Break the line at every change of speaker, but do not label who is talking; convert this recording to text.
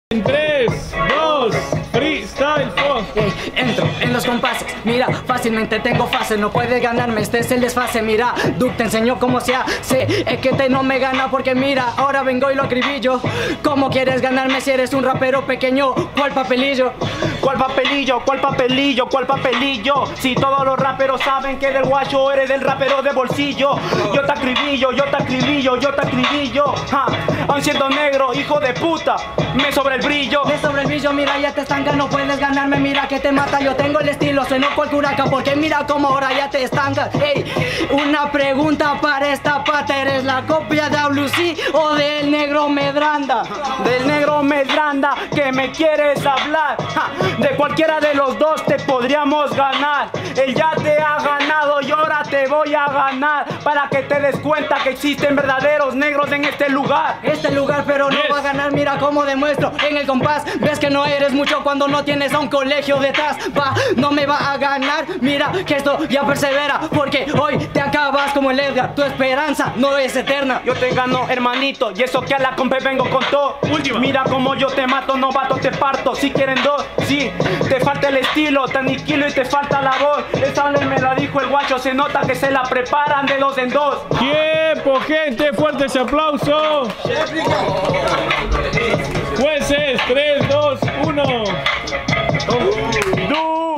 En 3, 2, freestyle funk.
Entro en los compases, mira, fácilmente tengo fase. No puedes ganarme, este es el desfase. Mira, Duke te enseñó cómo se hace. Es que no me gana porque mira, ahora vengo y lo acribillo. ¿Cómo quieres ganarme si eres un rapero pequeño? ¿Cuál papelillo?
¿Cuál papelillo? ¿Cuál papelillo? ¿Cuál papelillo? Si todos los raperos saben que del guacho eres del rapero de bolsillo. Yo te acribillo, yo te acribillo, yo te acribillo. Aun siendo negro, hijo de puta, me sobre el brillo.
Me sobre el brillo, mira, ya te estanca, no puedes ganarme, mira que te mata. Yo tengo el estilo, sueno cual curaca, porque mira cómo ahora ya te estancas. Ey, una pregunta para esta pata, ¿eres la copia de Ablucí o del negro Medranda?
Del negro Medranda, que me quieres hablar. De cualquiera de los dos te podríamos ganar. Él ya te ha ganado y ahora te voy a ganar, para que te des cuenta que existen verdaderos negros en este lugar.
Pero no va a ganar, mira cómo demuestro en el compás. Ves que no eres mucho cuando no tienes a un colegio detrás. No me va a ganar, mira que esto ya persevera, porque hoy te acabas como el Edgar. Tu esperanza no es eterna.
Yo te gano, hermanito, y eso que a la compa vengo con todo.
Última.
Mira como yo te mato, novato, te parto. Si quieren dos, sí, te falta el estilo, te aniquilo y te falta la voz. Esa me la dijo el guacho, se nota que se la preparan de dos en dos.
Tiempo, gente, fuerte ese aplauso. Jueces, 3, 2, 1.